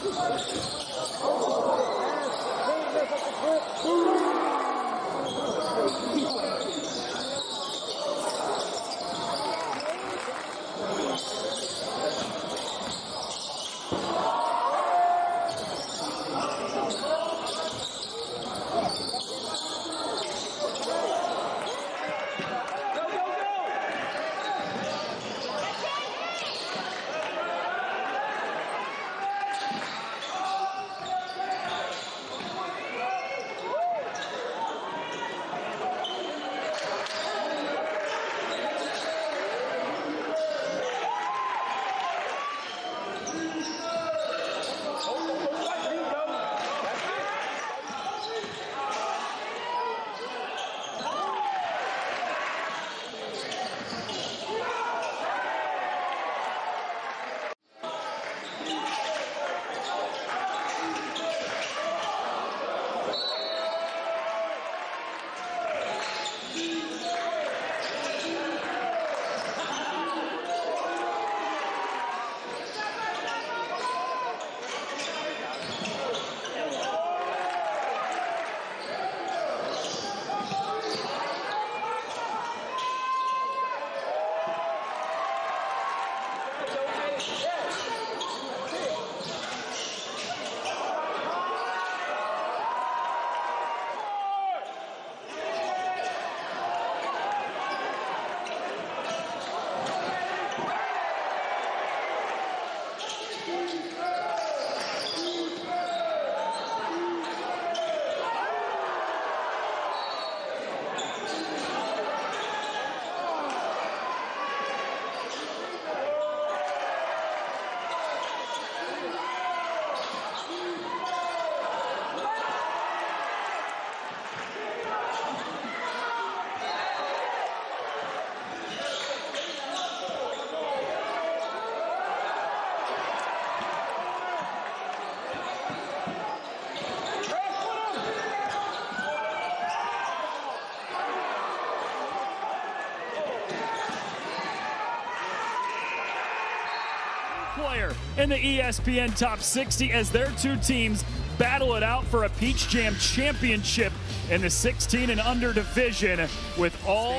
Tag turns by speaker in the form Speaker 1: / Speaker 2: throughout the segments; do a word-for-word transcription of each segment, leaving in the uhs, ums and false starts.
Speaker 1: Player in the E S P N Top sixty as their two teams battle it out for a Peach Jam championship in the sixteen and under division with all.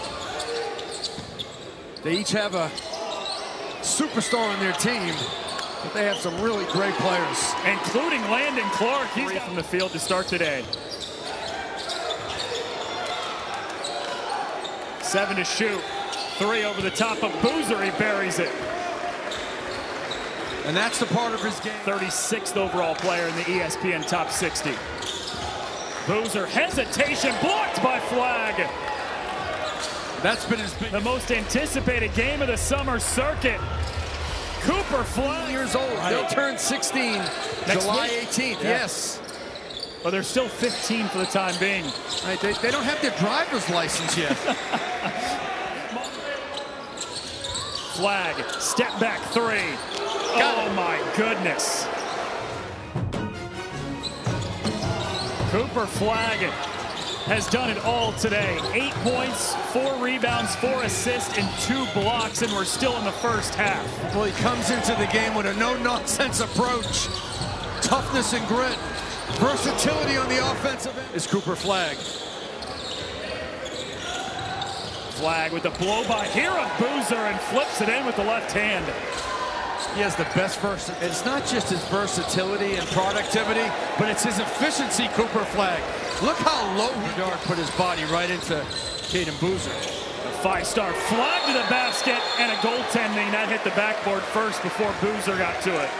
Speaker 2: They each have a superstar on their team, but they have some really great players,
Speaker 1: including Landon Clark. He's got from the field to start today. Seven to shoot. Three over the top of Boozer. He buries it.
Speaker 2: And that's the part of his game.
Speaker 1: thirty-sixth overall player in the E S P N Top sixty. Boozer, hesitation, blocked by Flagg.
Speaker 2: That's been his big...
Speaker 1: The most anticipated game of the summer circuit. Cooper Flagg.
Speaker 2: Years old.
Speaker 1: Right.
Speaker 2: They'll turn sixteen
Speaker 1: Next
Speaker 2: July
Speaker 1: week.
Speaker 2: eighteenth,
Speaker 1: Yeah.
Speaker 2: yes.
Speaker 1: But they're still fifteen for the time being.
Speaker 2: Right, they, they don't have their driver's license yet.
Speaker 1: Flagg, step back three.
Speaker 2: Got
Speaker 1: oh
Speaker 2: it.
Speaker 1: my goodness. Cooper Flagg has done it all today. Eight points, four rebounds, four assists, and two blocks, and we're still in the first half.
Speaker 2: Well, he comes into the game with a no-nonsense approach. Toughness and grit. Versatility on the offensive end is Cooper Flagg.
Speaker 1: Flagg with the blow by here of Boozer and flips it in with the left hand.
Speaker 2: He has the best versatility. It's not just his versatility and productivity, but it's his efficiency, Cooper Flagg. Look how low he guard put his body right into Caden Boozer.
Speaker 1: A five-star Flagg to the basket and a goaltending. That hit the backboard first before Boozer got to it.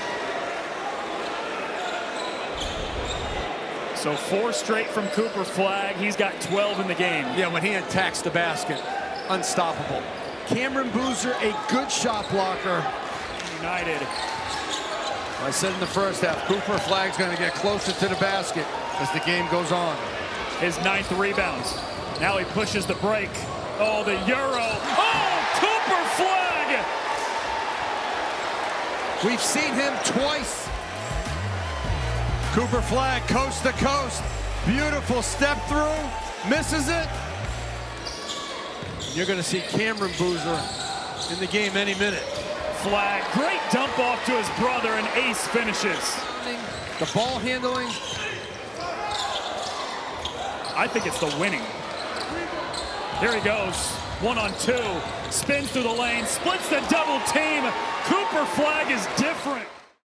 Speaker 1: So four straight from Cooper Flagg. He's got twelve in the game.
Speaker 2: Yeah, when he attacks the basket, unstoppable. Cameron Boozer, a good shot blocker.
Speaker 1: United.
Speaker 2: I said in the first half, Cooper Flagg's going to get closer to the basket as the game goes on.
Speaker 1: His ninth rebounds. Now he pushes the break. Oh, the Euro. Oh, Cooper Flagg!
Speaker 2: We've seen him twice. Cooper Flagg, coast to coast. Beautiful step through. Misses it. You're going to see Cameron Boozer in the game any minute.
Speaker 1: Flagg. Great dump off to his brother, and ace finishes.
Speaker 2: The ball handling.
Speaker 1: I think it's the winning. Here he goes, one on two. Spins through the lane, splits the double team. Cooper Flagg is different.